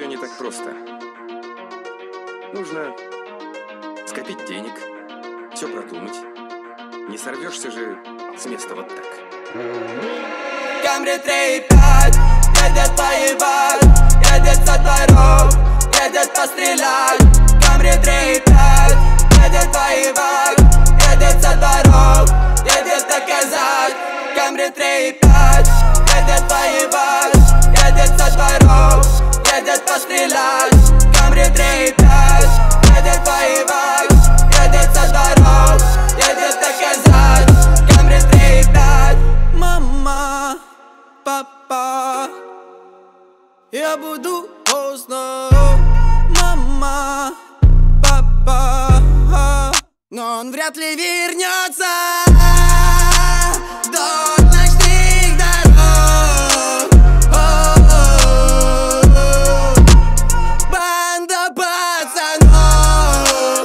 все не так просто. Нужно скопить денег, все продумать. Не сорвешься же с места вот так. Камри 3,5 едет поебать, едет со дворов, едет пострелять. Камри 3,5 едет поебать, едет со дворов, едет доказать. Камри 3,5 едет поебать, едет со дворов, едет пострелять. Камри 3,5 едет поебать, едет со дворов, едет доказать. Камри 3,5. Мама, папа, я буду поздно. Мама, папа, но он вряд ли вернется. Вдоль ночных дорог банда пацанов.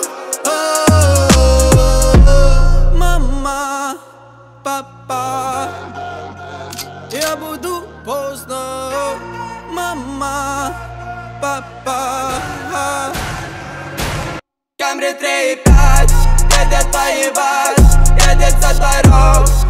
Мама, папа, я буду поздно. Мама, папа. Камри 3,5 едет поебать, едет со дворов,